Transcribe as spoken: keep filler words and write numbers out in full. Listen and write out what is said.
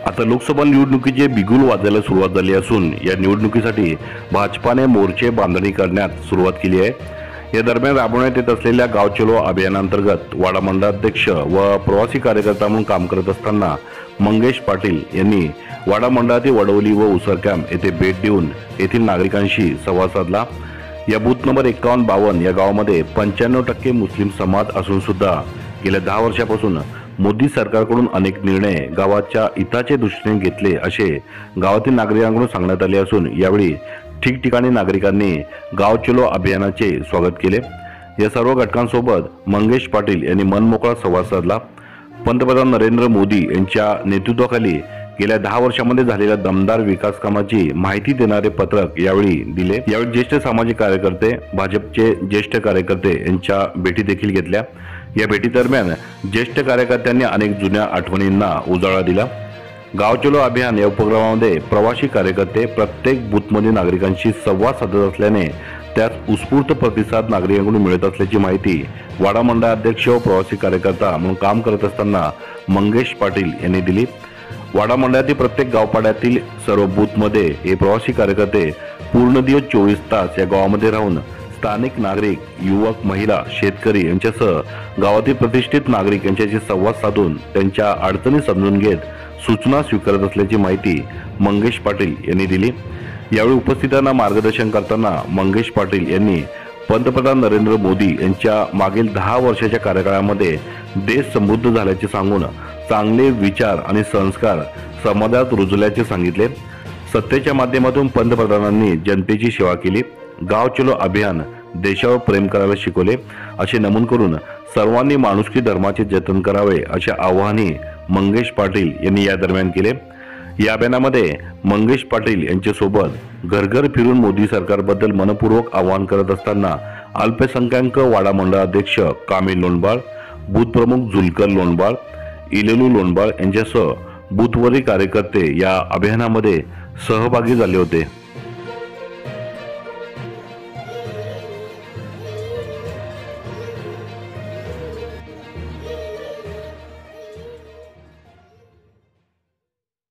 आता लोकसभा निवडणुकीचे बिगुल वाजायला सुरुवात झाली असून या निवडणुकीसाठी भाजपाने मोर्चे बांधणी करण्यास सुरुवात केली आहे। या दरम्यान राबवण्यात येत असलेल्या गाव चलो अभियानांतर्गत वाडा मंडळाध्यक्ष व प्रवासी कार्यकर्ता म्हणून काम करत असताना मंगेश पाटील यांनी वाडा मंडळातील वडवली व उसरकॅम्प येथे भेट देऊन येथील नागरिकांशी संवाद साधला। या बूथ नंबर एकावन्न बावन्न या गावामध्ये पंच्याण्णव टक्के मुस्लिम समाज असून सुद्धा गेल्या दहा वर्षापासून मोदी सरकारकडून अनेक निर्णय गावाच्या हिताच्या दृष्टीने घेतले असे गावातील नागरिकांकडून सांगण्यात आले असून यावेळी ठिकठिकाणी नागरिकांनी गाव चलो अभियानाचे स्वागत केले। या सर्व घटकांसोबत मंगेश पाटील यांनी मनमोकळा संवाद साधला। पंतप्रधान नरेंद्र मोदी यांच्या नेतृत्वाखाली गेल्या दहा वर्षांमध्ये झालेल्या दमदार विकास कामाची माहिती देणारे पत्रक यावेळी दिले। यावेळी ज्येष्ठ सामाजिक कार्यकर्ते, भाजपचे ज्येष्ठ कार्यकर्ते यांच्या भेटी देखील घेतल्या। या भेटी दरम्यान ज्येष्ठ कार्यकर्त्यांनी अनेक जुन्या आठवणींना उजाळा दिला। गाव चलो अभियान या उपक्रमामध्ये प्रवासी कार्यकर्ते प्रत्येक बूथमध्ये नागरिकांशी संवाद साधत असल्याने त्यास उत्स्फूर्त प्रतिसाद नागरिकांकडून मिळत असल्याची माहिती वाडा मंडळाध्यक्ष व प्रवासी कार्यकर्ता म्हणून काम करत असताना मंगेश पाटील यांनी दिली। वाडा मंडळातील प्रत्येक गावपाड्यातील सर्व बूथमध्ये हे प्रवासी कार्यकर्ते पूर्ण दिवस चोवीस तास या गावामध्ये राहून स्थानिक नागरिक, युवक, महिला, शेतकरी यांच्यासह गावातील प्रतिष्ठित नागरिक यांच्याशी संवाद साधून त्यांच्या अडचणी समजून घेत सूचना स्वीकारत असल्याची माहिती मंगेश पाटील यांनी दिली। यावेळी उपस्थितांना मार्गदर्शन करताना मंगेश पाटील यांनी पंतप्रधान नरेंद्र मोदी यांच्या मागील दहा वर्षाच्या कार्यकाळामध्ये देश समृद्ध झाल्याचे सांगून चांगले विचार आणि संस्कार समाजात रुजल्याचे सांगितले। सत्तेच्या माध्यमातून पंतप्रधानांनी जनतेची सेवा केली, गाव चलो अभियान देशावर प्रेम करायला शिकवले असे नमूद करून सर्वांनी माणुसकी धर्माचे जतन करावे असे आवाहनही मंगेश पाटील यांनी या दरम्यान केले। या अभियानामध्ये मंगेश पाटील यांच्यासोबत घर घर फिरून मोदी सरकारबद्दल मनपूर्वक आवाहन करत असताना अल्पसंख्याक वाडा मंडळाध्यक्ष कामिल लोंढाळ, बूथ प्रमुख जुलकर लोंढाळ, इलेलू लोंढाळ यांच्यासह बूथवरील कार्यकर्ते या अभियानामध्ये सहभागी झाले होते।